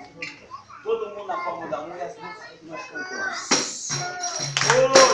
Todo mundo na palma da mão e assim nós cantamos.